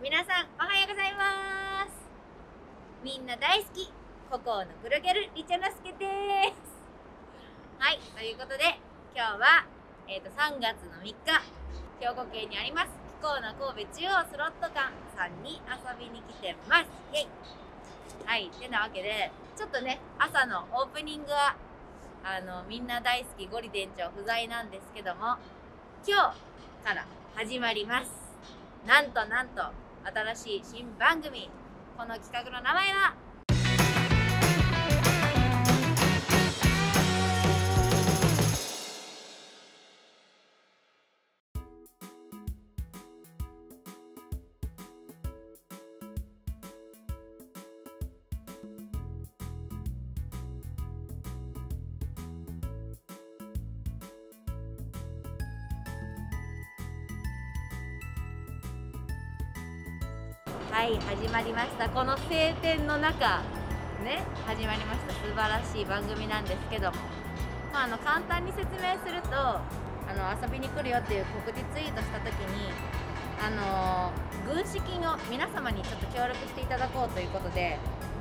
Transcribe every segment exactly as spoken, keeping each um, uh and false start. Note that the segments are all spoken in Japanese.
皆さんおはようございます。みんな大好きココの黒ギャルリチャナスケです。はい、ということで今日は、えー、とさんがつのみっか、兵庫県にありますキコーナ神戸中央スロット館さんに遊びに来てます。イェイ。はい、てなわけでちょっとね、朝のオープニングはあのみんな大好きゴリ店長不在なんですけども、今日から始まります。なんとなんと新しい新番組。この企画の名前ははい、始まりました。この晴天の中ね、始まりました素晴らしい番組なんですけども、まあ、あの簡単に説明すると、あの遊びに来るよっていう告知ツイートした時に、あの軍資金を皆様にちょっと協力していただこうということで、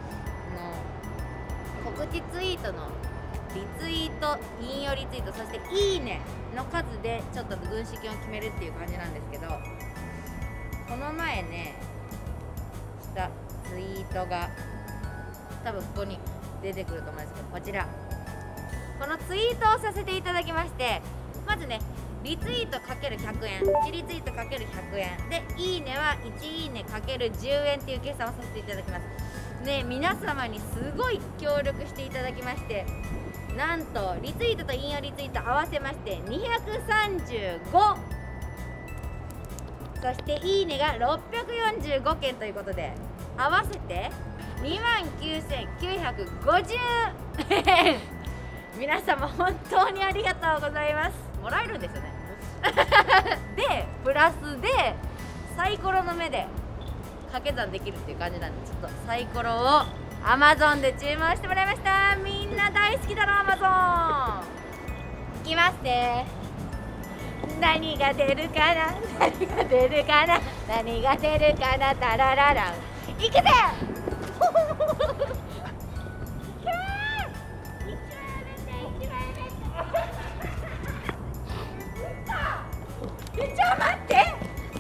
あの告知ツイートのリツイート、引用リツイート、そしていいねの数でちょっと軍資金を決めるっていう感じなんですけど、この前ねしたツイートが多分ここに出てくると思うんですけど、こちらこのツイートをさせていただきまして、まずねリツイート ×ひゃく 円、いちリツイート ×ひゃく 円で、いいねはいちいいね ×じゅう 円っていう計算をさせていただきますね。皆様にすごい協力していただきまして、なんとリツイートと引用リツイート合わせましてにひゃくさんじゅうご、そしていいねがろっぴゃくよんじゅうごけんということで、合わせてにまんきゅうせんきゅうひゃくごじゅうえん皆様本当にありがとうございます。もらえるんですよねでプラスでサイコロの目で掛け算できるっていう感じなんで、ちょっとサイコロを アマゾン で注文してもらいました。みんな大好きだろ アマゾン。いきますね。何が出るかな、何が出るかな、何が出るかな、タラララン、いくぜちょっと待って、え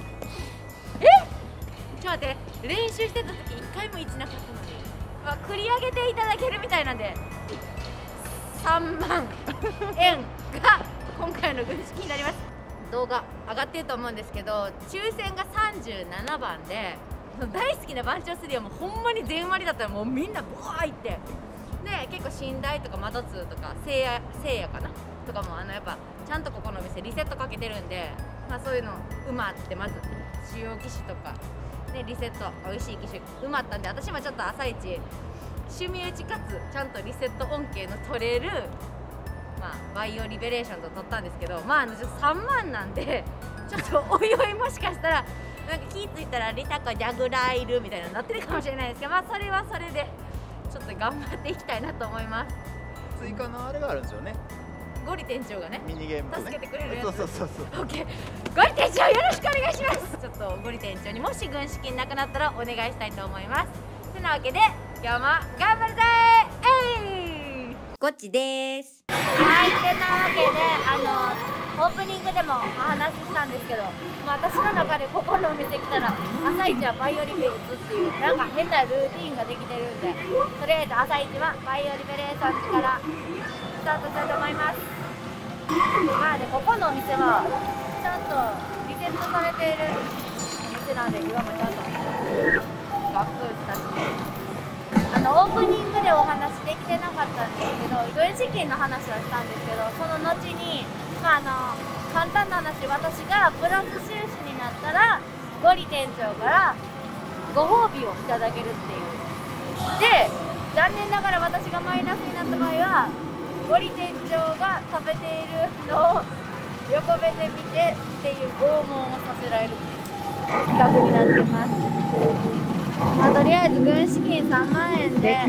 ちょっと待って、練習してた時一回もいちなかったのに、まあ、繰り上げていただけるみたいなんでさんまんえんが今回の軍資金になります。動画上がってると思うんですけど、抽選がさんじゅうななばんで、大好きな番長スリーはもうほんまに全割だったらもうみんなブワーいって、で結構寝台とか窓通とかせいやせいやかなとかも、あのやっぱちゃんとここのお店リセットかけてるんで、まあ、そういうの埋まって、まず主要機種とかでリセット美味しい機種埋まったんで、私もちょっと朝一趣味打ちかつちゃんとリセット恩恵の取れる、まあ、バイオリベレーションと取ったんですけど、まあ、あのさんまんなんで、ちょっとおいおいもしかしたらなんか気付いたらリタコジャグラーいるみたいなのになってるかもしれないですけど、まあそれはそれでちょっと頑張っていきたいなと思います。 追加のあれがあるんですよね。 ゴリ店長がね、 ミニゲーム、ね、 助けてくれるやつ。 そうそうそうそう。 オッケー。ゴリ店長よろしくお願いします。ちょっとゴリ店長にもし軍資金なくなったらお願いしたいと思います。てなわけで今日も頑張るぜー。えい。ゴッチです。はい、てなわけであの。オープニングでもお話ししたんですけど、まあ、私の中でここのお店来たら朝一はバイオリベースっていうなんか変なルーティンができてるんで、とりあえず朝一はバイオリベレーさんちからスタートしたいと思います。まあね、ここのお店はちゃんとリセットされているお店なんで、今もちゃんと学校したし、あのオープニングでお話できてなかったんですけど、軍資金の話をしたんですけど、その後にまあ、あの簡単な話、私がプラス収支になったらゴリ店長からご褒美をいただけるっていう。で残念ながら私がマイナスになった場合はゴリ店長が食べているのを横目で見てっていう拷問をさせられるっていう企画になってます。まあ、とりあえず軍資金さんまんえんで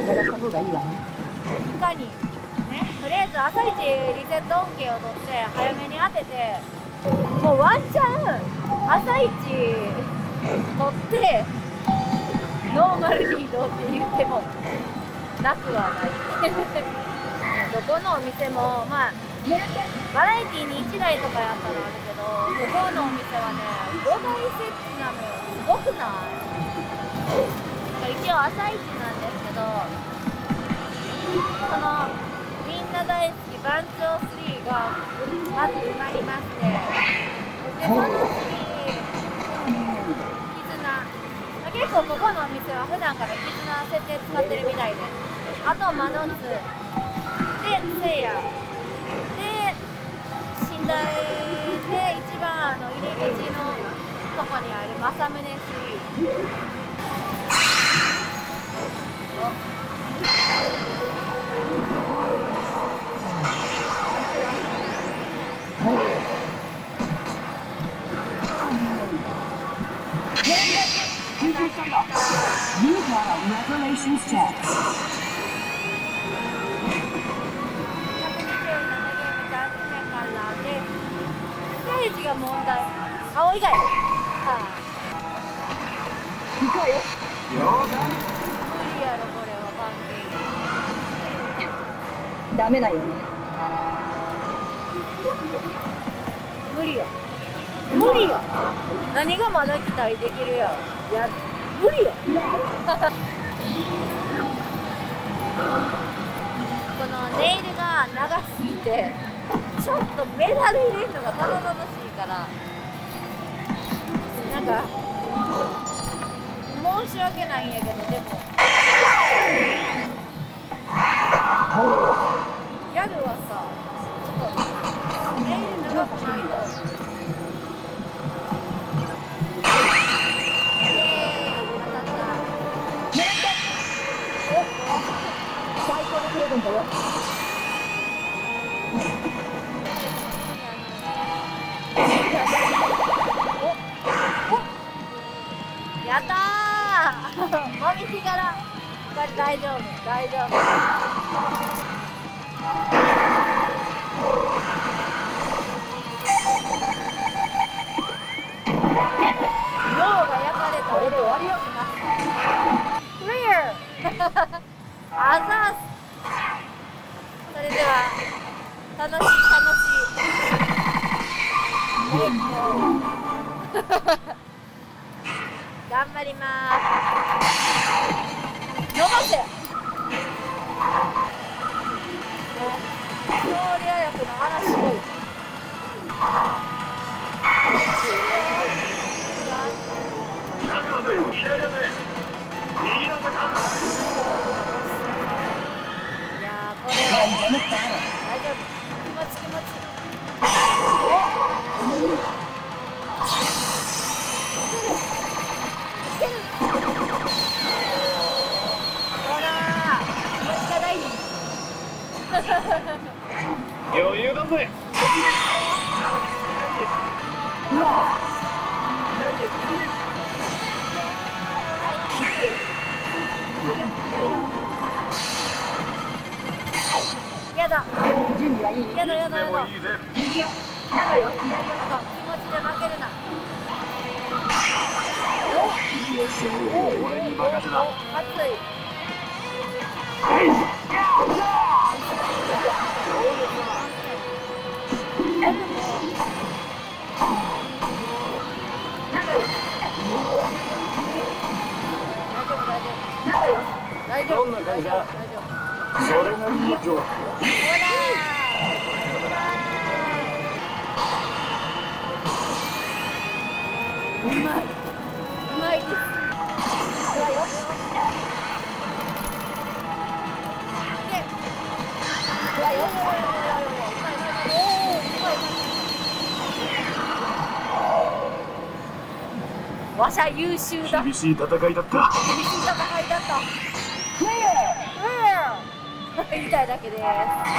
他にとりあえず朝一リセット恩恵を取って早めに当てて、もうワンチャン朝一取ってノーマルに移動って言ってもなくはないどこのお店もまあバラエティーにいちだいとかやったらあるけど、ここのお店はねごだい設置なのよ。すごくない？一応朝一なんですけど、そのみんな大好き番長スリーがまず埋まりまして、でその次絆、結構ここのお店は普段から絆設定使ってるみたいです。あとマノツでせいやで寝台で一番あの入り口のとこにある正宗スリー。 You got a revelations check. ステージが問題。青以外。はあ、無理やろこれはパンケーキ。 ダメだよね。 無理よ。無理よ。何がまだ期待できるやろ。いや無理よ。このネイルが長すぎてちょっとメダル入れるのがたどたどしいからなんか申し訳ないんやけど、でもギャルはさちょっとネイル長くないと。 最高のプレゼントよ。 やったーもみじ柄。これ大丈夫大丈夫。脳が焼かれた。これで終わりよ。クリアあざーす。それでは楽しい楽しい頑張りまーす。伸ばせ。総理役の話すごい。大丈夫。気持ち気持ち。いける。ほら、気持ちが大事。 余裕だぜ。 やだ。 準備はいい？ やだやだやだ。 いいぜ。 気持ちで負けるな。 俺に任せな。 熱い。大丈夫大丈夫。 どんな感じだ。それなりに上。 ほらうまい。うまいです。うまいよ。で、うまいよ。うまい。おお、うまい。わしゃ優秀だ。 厳しい戦いだった。 厳しい戦いだった。言いたいだけです。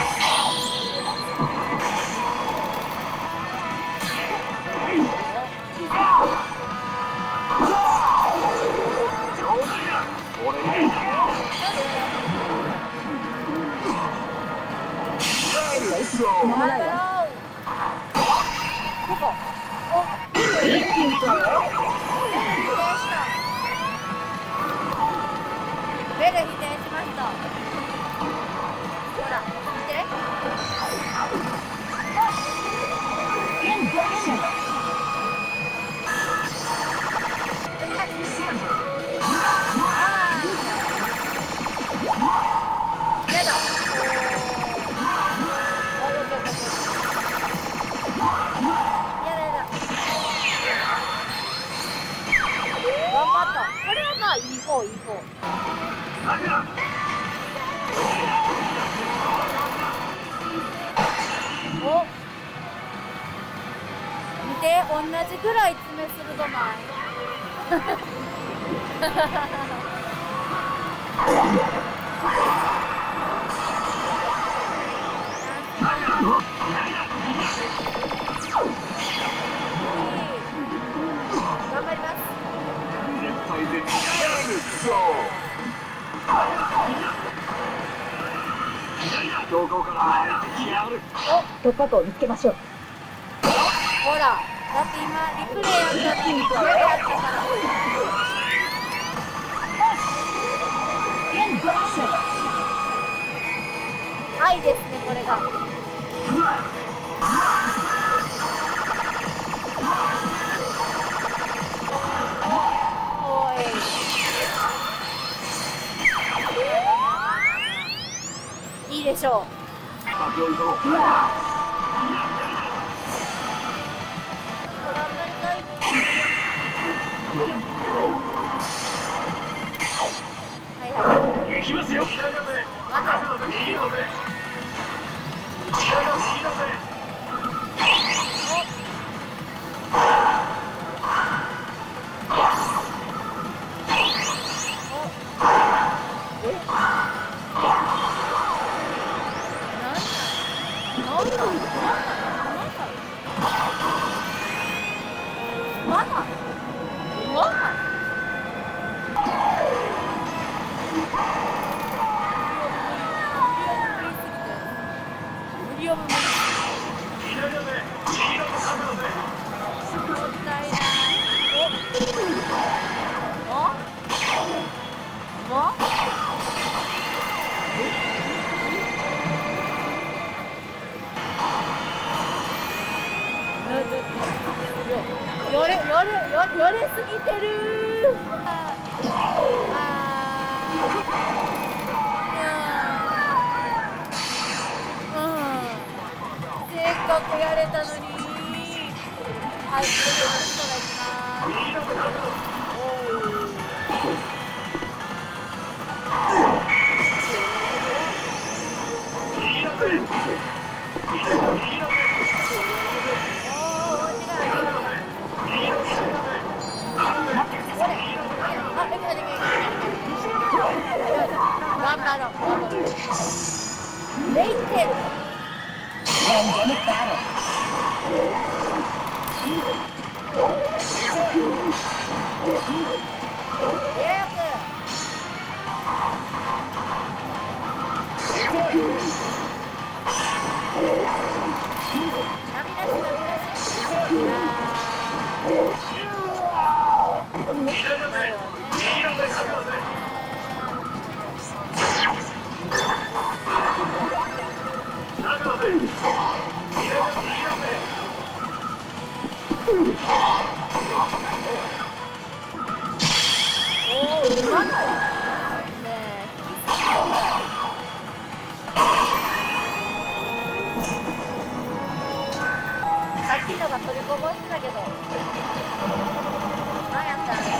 なんだろう。ここ。お。 ベル否定しました。ほら見て。やだ。これはまあいい方いい方。お、見て、同じぐらい爪鋭ない。頑張ります。 どこから入ってきやがる。 突破口を見つけましょう。 ほら、だって今リプレイやったのにこれやったから。愛ですね、これが。おい。いいでしょう。 行きますよ。よれよれよよれすぎてる。あせっかくやれたのに。はい、これで人がいきます。頑張ろう。レイテル。さっきのが取りこぼしてたけど、何やったら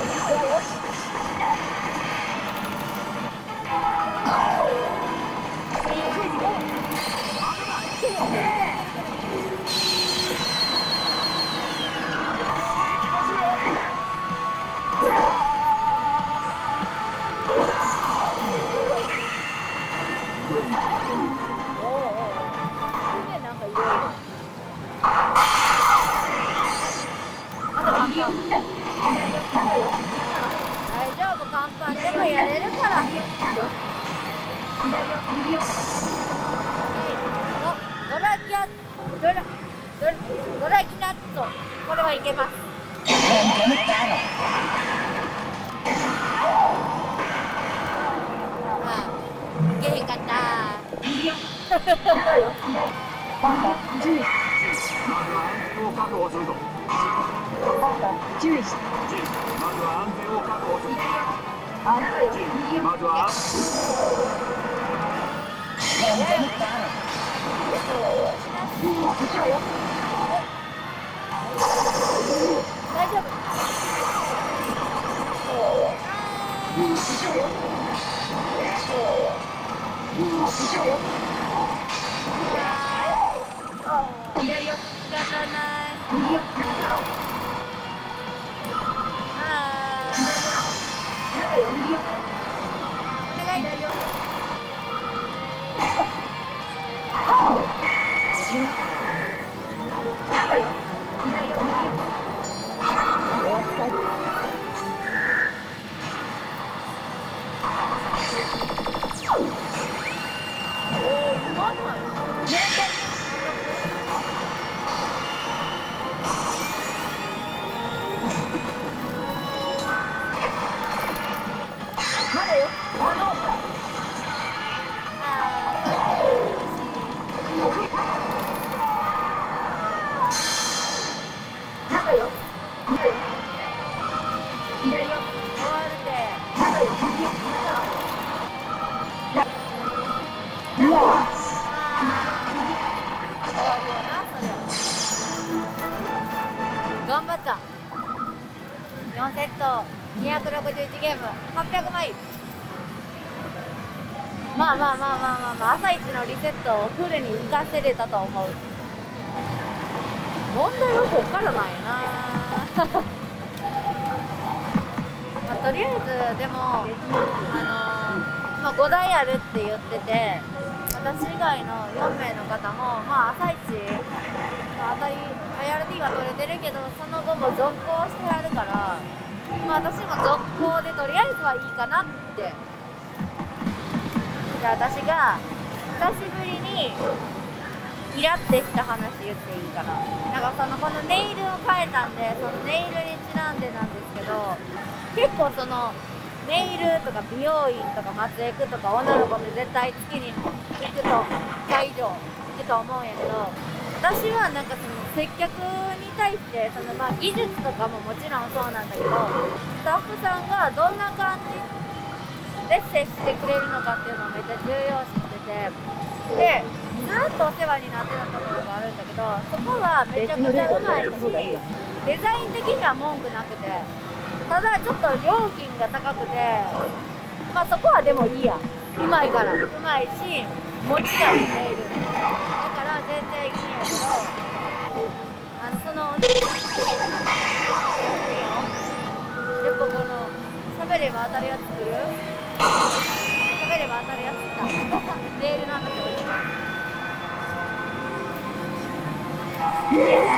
大丈夫、簡単でもやれるから。ドラキャドラドラドラキナット、これはいけます。 バンカー注意。 まずは安全を確保するぞ。 バンカー注意して。 まずは安全を確保する。 あんたよ。 まずは大丈夫。仕方ない。あーお願いだよ。頑張った。よんセットにひゃくろくじゅういちゲームはっぴゃくマイル。まあまあまあまあまあまあ朝一のリセットをフルに活かせれたと思う。問題はこっからなんやなまあ、とりあえずでもあのー、まあ、ごだいあるって言ってて、私以外のよんめいの方もまあ朝一、まあ、当たり アイアールティー は取れてるけどその後も続行してあるから、まあ、私も続行でとりあえずはいいかなって。じゃあ私が久しぶりにイラってした話言っていいかな。なんかそのこのネイルを変えたんで、そのネイルにちなんでなんですけど、結構そのネイルとか美容院とか松江区とか女の子で絶対月に行くと会以上行くと思うんやけど、私はなんかその接客に対してそのまあ技術とかももちろんそうなんだけど、スタッフさんがどんな感じで接してくれるのかっていうのをめっちゃ重要視してて、でずっとお世話になってたところがあるんだけど、そこはめちゃくちゃうまいし、デザイン的には文句なくて、ただちょっと料金が高くて、まあそこはでもいいや、うまいから、うまいし、もちろんネイルだから全然いいんやけど、あのそのやっぱこの喋れば当たるやつ来る？喋れば当たるやつ来たネイルなんだけどいいよ。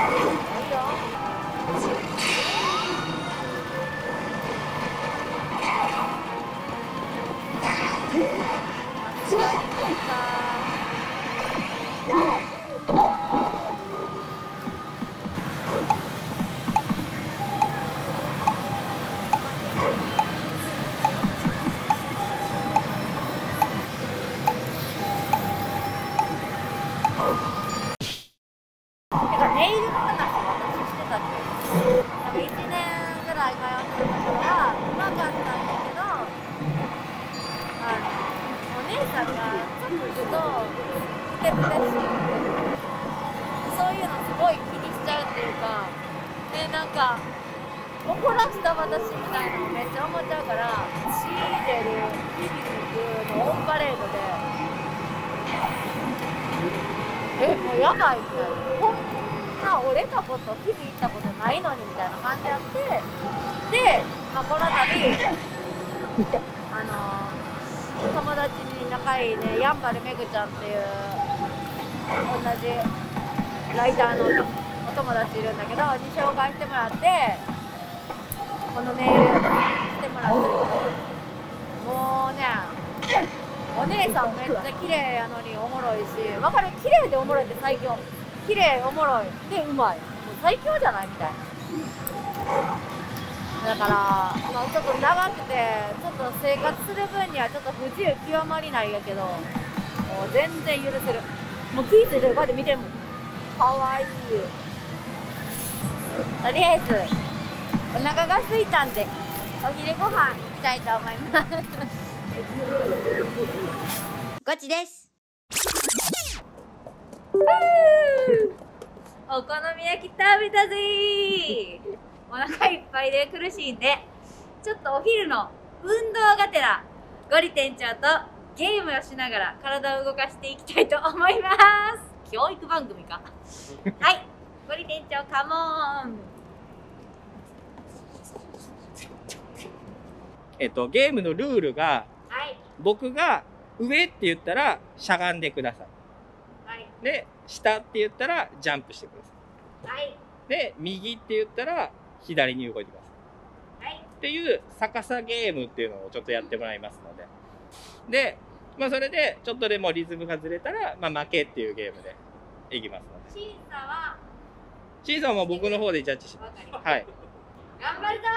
ネイルの話私してたっけ？なんかいちねんぐらい通ってるところはうまかったんだけど、あのお姉さんがちょっとずっとふてぶてしい、そういうのすごい気にしちゃうっていうか、でなんか怒らせた私みたいなのめっちゃ思っちゃうから、仕入れる筋肉のオンパレードでえもうやばいみたいな。こん折れたこと、傷いったことないのにみたいな感じやって、で、まあ、この度あのー、友達に仲いいね、やんばるめぐちゃんっていう同じライターのお友達いるんだけどに紹介してもらって、このネイルしてもらったりとか、もうねお姉さんめっちゃ綺麗やのにおもろいし、わかる？綺麗でおもろいって最強。綺麗おもろいでうまい、もう最強じゃないみたいな。だから、まあ、ちょっと長くてちょっと生活する分にはちょっと不自由極まりないやけど、 もう全然許せる。もう気付いてる、こうやって見てるもん。かわいい。とりあえずお腹が空いたんでお昼ご飯行きたいと思いますゴチです。 お好み焼き食べたぜー。お腹いっぱいで苦しいんでちょっとお昼の運動がてらゴリ店長とゲームをしながら体を動かしていきたいと思います。教育番組かはい、ゴリ店長カモーン。 えっとゲームのルールが、 はい、 僕が上って言ったらしゃがんでください。 はい、 で下って言ったらジャンプしてください。 はい、 で右って言ったら左に動いてください。 はい、 っていう逆さゲームっていうのをちょっとやってもらいますので、で、まあ、それでちょっとでもリズムがずれたら、まあ、負けっていうゲームでいきますので、 審査は審査はもう僕の方でジャッジします。はい。 頑張るぞ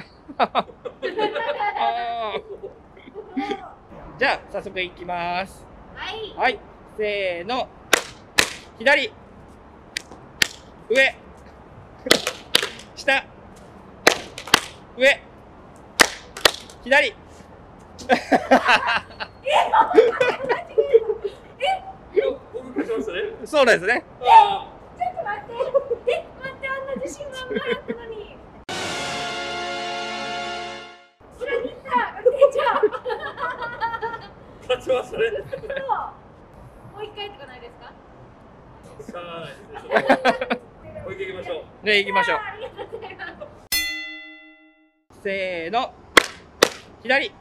じゃあ早速いきます。 はい、 はい、せーの。左、上、下、上、左。そうですね。 ちょっと待って、え、待って、あんな自信満々やったのに。裏切った、ゴリ店長。 勝ちましたね。 もう一回とかないですか？ しゃあないですね。もう一回行きましょう。 で、行きましょう。 ありがとうございます。 せーの。左。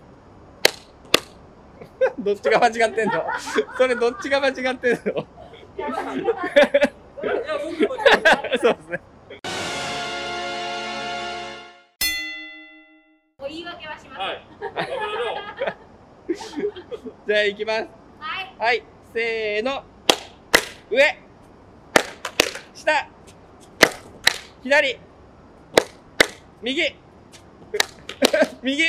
どっちが間違ってんの？それどっちが間違ってんの？ いや、僕もそうですね。 もう言い訳はします。 はい。 じゃあ行きます。 はい。 はい、せーの。上、下、左、右、右。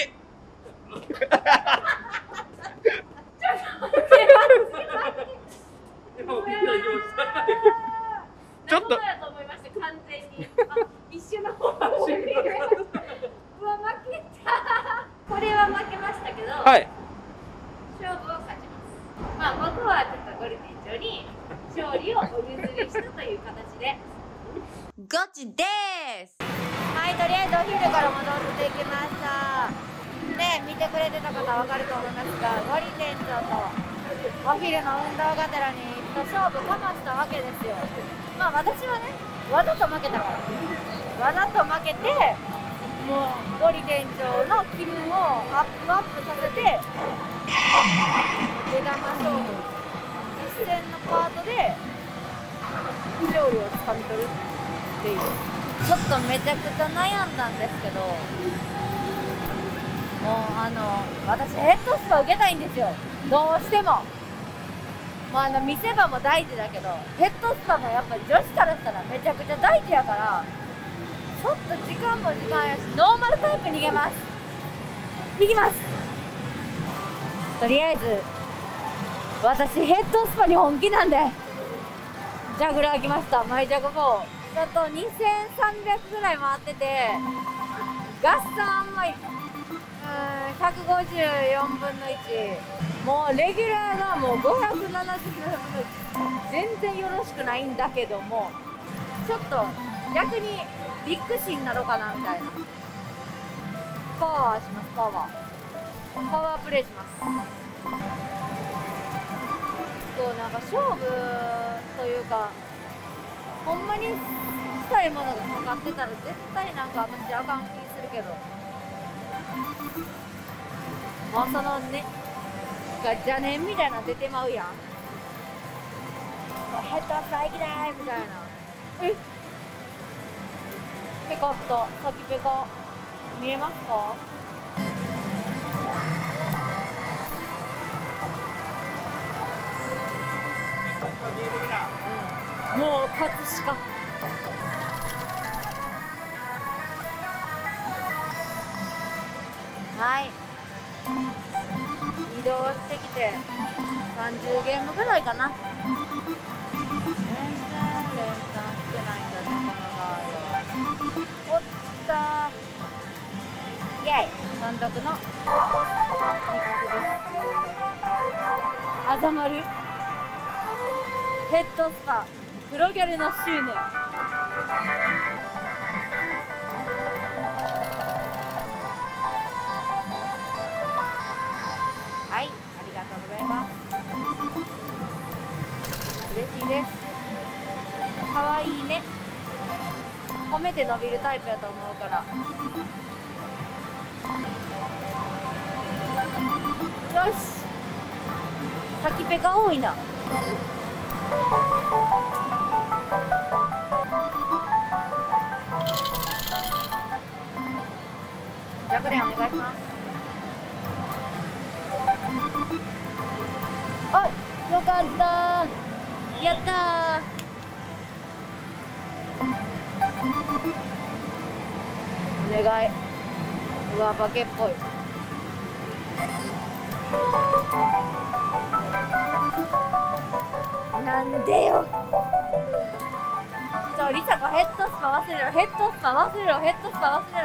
ちょっと。 やと思いました、完全に。あ、一瞬の方がうわ、負けた。これは負けましたけど。 はい。 勝負を勝ちます。まあ、僕はちょっとゴリ店長に勝利をお譲りしたという形で。 ゴチです。 はい、とりあえずお昼から戻ってきました。ね、見てくれてた方はわかると思いますが、ゴリ店長とお昼の運動がてらに勝負かましたわけですよ。まあ私はね、わざと負けたから。わざと負けて、もうゴリ店長の気分をアップアップさせて、出玉勝負、実践のパートで勝利をつかみ取るっていう。ちょっとめちゃくちゃ悩んだんですけど、もうあの私ヘッドスパ受けたいんですよ、どうしても。まあ、あの見せ場も大事だけど、ヘッドスパもやっぱり女子からしたらめちゃくちゃ大事やから、ちょっと時間も時間やし、ノーマルタイプ逃げます。いきます。とりあえず私ヘッドスパに本気なんでジャグラー来ました。マイジャグフォーちょっとにせんさんびゃくぐらい回ってて、ガスさんもひゃくごじゅうよんぶんのいち、もうレギュラーがもうごひゃくななじゅうきゅうぶんのいち、全然よろしくないんだけども、ちょっと逆にビッグシーになろうかなみたいな。パワーします。パワーパワープレイします。そう、なんか勝負というか、ほんまにしたいものがかかってたら絶対なんか私あかん気するけど、まあそのねが邪念みたいなの出てまうやん。ヘッドスパいきないみたいな。えペコッと先ペコ見えますか？うん、もう勝つしか。はい。 移動してきてさんじゅうゲームぐらいかな。全然連鎖してないんだね、このガード。おったー。イェイ、単独の肉です。あざまるヘッドスパ黒ギャルの執念。はい、ありがとうございます。嬉しいです。かわいいね。褒めて伸びるタイプやと思うから。よし、先ペカ多いな。弱点お願いします。あ、よかったー、やったー。お願い。うわ、化けっぽい。なんでよ。ちょ、リサ子ヘッドスパ忘れろ、ヘッドスパ忘れろ、ヘッドスパ忘れろ。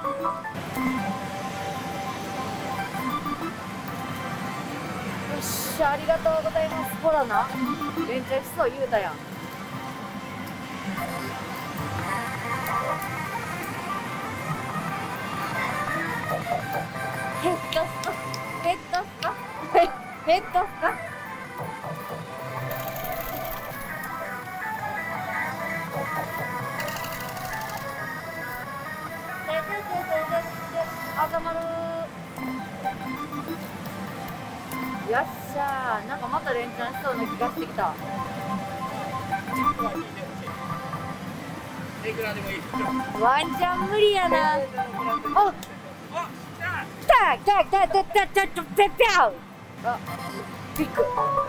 よっしゃ、ありがとうございます。ほらな、連チャンしそう言うたやん。ヘッドスパ、ヘッドスパ、ヘッドスパ。赤丸。よっしゃー、なんかまた連チャンしそうな気がしてきた。 いくらでもいいですよ。 ワンチャン無理やな。あ、来た来た来た来た来た来た、ペッピャウ。あ、ビッグ。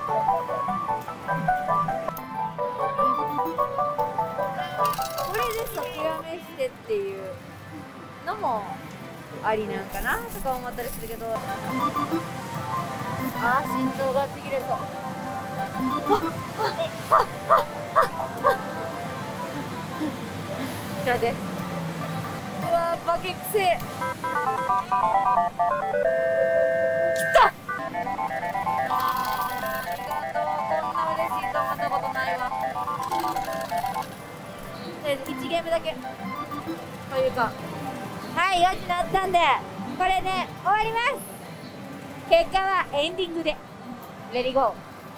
これで先やめしてっていうのもありなんかなとか思ったりするけど、あー、心臓がちぎれそう。こちらです。うわー、バケくせえ。きた。ありがとう。こんな嬉しいと思ったことないわ。とりあえずいちゲームだけというか、はい、よじになったんでこれで終わります。結果はエンディングで。レディーゴー。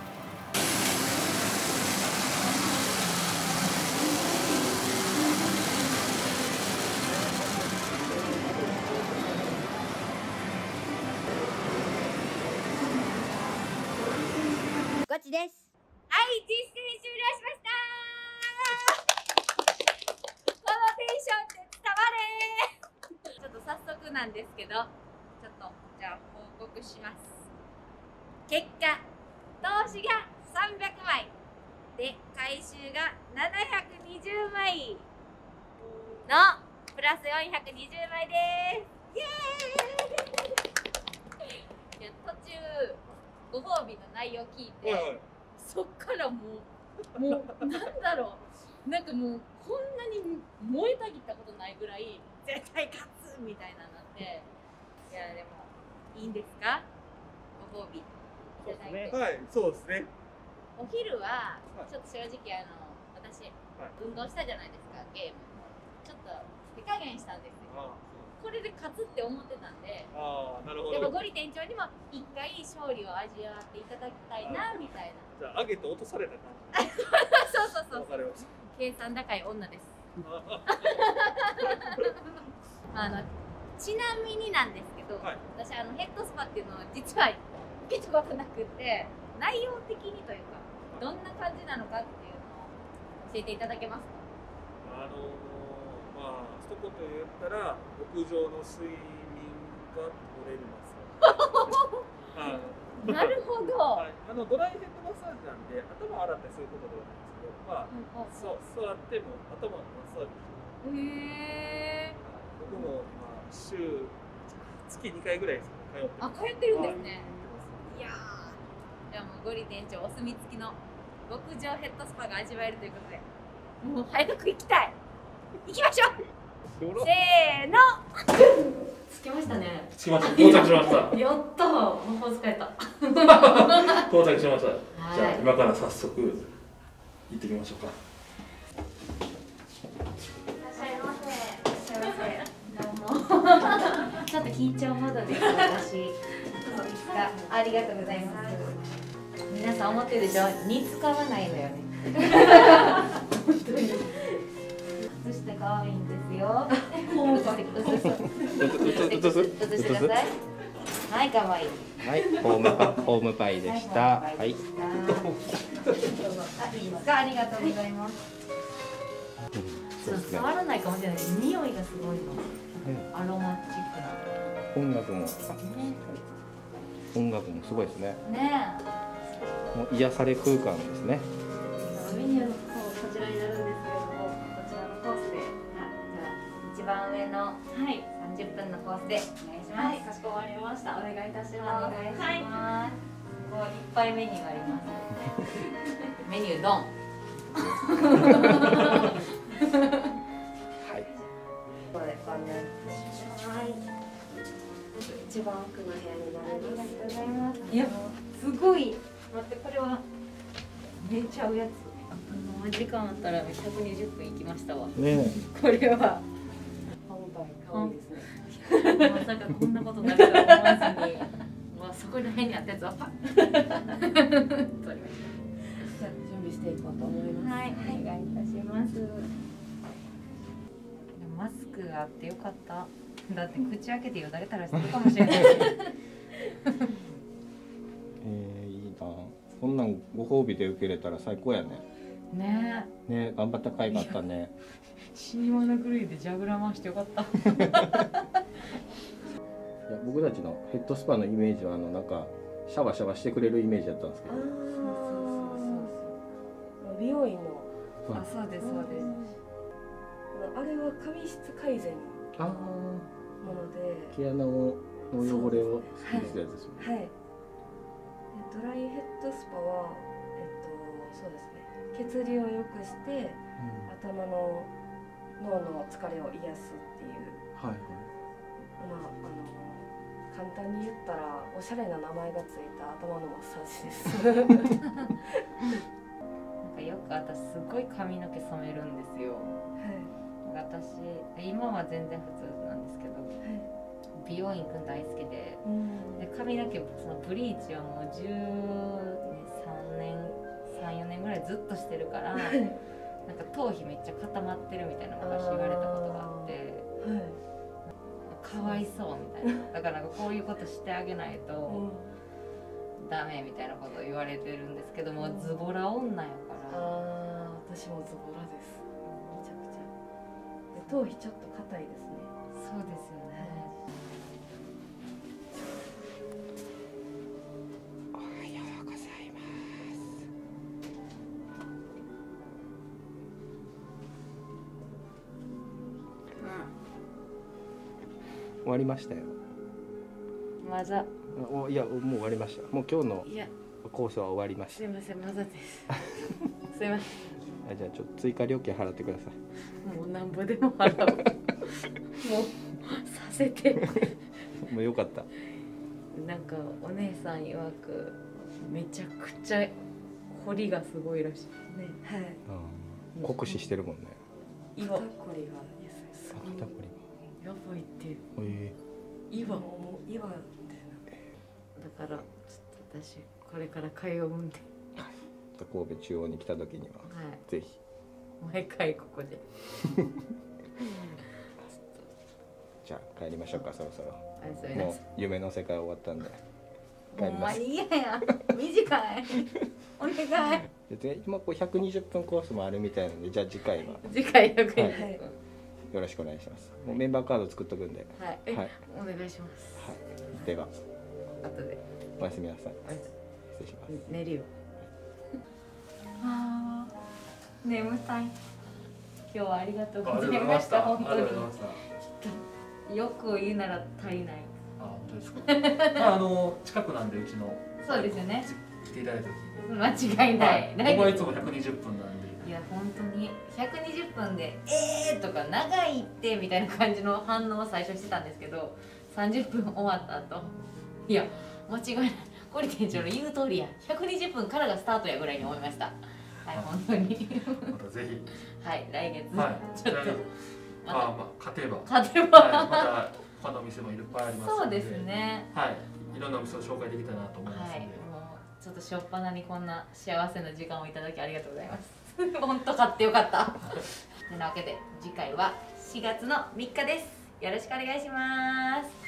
ゴチです。はい、実践終了しましたー。このテンションって伝われー。ちょっと早速なんですけど、ちょっとじゃあ報告します。結果、投資がさんびゃくまいで回収がななひゃくにじゅうまいのプラスよんひゃくにじゅうまいです。イエーイ。いや、途中ご褒美の内容聞いて、はいはい、そっからもうもうなんだろう、なんかもうこんなに燃えたぎったことないぐらい絶対勝つみたいなのって、いやでもいいんですか、ご褒美いただいて。 はい、そうですね。 お昼はちょっと正直あの私、はい、運動したじゃないですか、ゲームちょっと手加減したんですよ。ああ、これで勝つって思ってたんで、ああ、なるほど。でもゴリ店長にも一回勝利を味わっていただきたいなみたいな。 じゃあ上げて落とされた感じ。 そうそうそう。わかりました。計算高い女です。あのちなみになんですけど、はい、私あのヘッドスパっていうのを実は受けたことなくて、内容的にというかどんな感じなのかっていうのを教えていただけますか？ あのー、まあ一言言ったら屋上の睡眠が取れますあなるほど、 はい、あのドライヘッドマッサージなんで頭洗ったりすることではないんですけど、まあ、うん、そう座っても頭のマッサージ。へえ。僕も今週月にかいぐらいですかね、通ってます。 あ、通ってるんですね。 いやー、じゃあもうゴリ店長お墨付きの極上ヘッドスパが味わえるということで、もう早く行きたい。行きましょう。せーの。着きましたね。 着きました。到着しました。 やったー、魔法使えた。 到着しました。 はい、 じゃあ今から早速行ってきましょうか。 いらっしゃいませ。いらっしゃいませ。どうも。ちょっと緊張モードです。私。ありがとうございます。皆さん思ってるでしょ。似つかわないのよね。映して可愛いんですよ。映して映す。映してください。はい、可愛い。 はい、ホームパホームパイでした。はい。 あ、いいですか。ありがとうございます。 そうですね。 触らないかもしれないけど、匂いがすごいの。アロマチックな。 音楽も、音楽もすごいですね。 ねもう癒され空間ですね。 え。メニューの方こちらになるんですけれども、こちらのコースで、あ、じゃあ一番上のはいさんじゅっぷんのコースでお願いします。はい、かしこまりました。お願いいたします。お願いします。こういっぱいメニューがあります。メニュードン。 はい。 これご案内いたします。はい。一番奥の部屋になります。 ありがとうございます。いや、すごい。待って、これは寝ちゃうやつ。あの時間あったらひゃくにじゅっぷん行きましたわ。 ねこれは。 本体可愛いですね。 まさかこんなことになるとは思わずに、もうそこら辺にあったやつをパッ。取りました。 じゃあ準備していこうと思います。 はい、お願いいたします。マスクがあってよかった。だって口開けてよだれたらしてるかもしれない。 えー、いいな。こんなんご褒美で受けれたら最高やね。 ねえ。 ね、頑張った甲斐があったね。 死に物狂いでジャグラー回してよかった。 いや、僕たちのヘッドスパのイメージはあのなんかシャワシャワしてくれるイメージだったんですけど。 美容院のあ、そうですそうです。 あれは髪質改善ああ。 なので、 毛穴をの汚れを好きにするやつですよね。 はい。ドライヘッドスパはえっとそうですね。血流を良くして頭の脳の疲れを癒すっていう、 はいはい。 まああの簡単に言ったらおしゃれな名前がついた頭のマッサージです。 なんかよく私すごい髪の毛染めるんですよ。私今は全然普通なんですけど、はい、美容院くん大好きで、うん、で髪の毛そのブリーチはもうじゅうさんねんさんよねんぐらいずっとしてるからなんか頭皮めっちゃ固まってるみたいな昔言われたことがあって、はい、かわいそうみたいな。だからなんかこういうことしてあげないと、うん、ダメみたいなことを言われてるんですけども、ズボラ女やから。 あ、私もズボラです。頭皮ちょっと硬いですね。 そうですよね。 おはようございます。 うん。 終わりましたよ。 まだ。 お、いや、もう終わりました。もう今日のいやコースは終わりました。 すいません、まだです。すいません。 あ、じゃあちょっと追加料金払ってください。 もうなんぼでも払う。もうさせて。 もうよかった。 なんかお姉さん曰くめちゃくちゃ彫りがすごいらしいね。 はい。 酷使してるもんね。 肩こりがすごい。肩こりが。やばいって。 ええ。岩。 もう岩みたいな。だからちょっと私これから通うんで。 神戸中央に来た時には、はい、ぜひ毎回ここでじゃあ帰りましょうか。そろそろもう夢の世界終わったんで帰ります。もう嫌や短いお願い。 で今こうひゃくにじゅっぷんコースもあるみたいなので、じゃあ次回は次回ひゃくにじゅっぷん、はい、よろしくお願いします。もうメンバーカード作っとくんで、 はい、はい、お願いします。 はい、では後でおやすみなさい。失礼します。 寝るよ。あー、眠たい。今日はありがとうございました。本当によく言うなら足りない。 あ、本当ですですか。まああの近くなんでうちのそうですよね。 来ていただいた時に間違いない。 僕はいつもひゃくにじゅっぷんなんで。 いや本当にひゃくにじゅっぷんで「えー!」とか「長いって」みたいな感じの反応を最初してたんですけど、さんじゅっぷん終わった後、いや間違いない、ゴリ店長の言う通りや、ひゃくにじゅっぷんからがスタートやぐらいに思いました。はい、本当にまたぜひはい来月、 はい、 ちょっとまあまあ勝てば勝てば、 はい、また他のお店もいっぱいありますので、 そうですね、 はいいろんなお店を紹介できたなと思いますので、 はい、もうちょっとしょっぱなにこんな幸せな時間をいただきありがとうございます本当買ってよかったというわけで次回はしがつのみっかです。よろしくお願いします。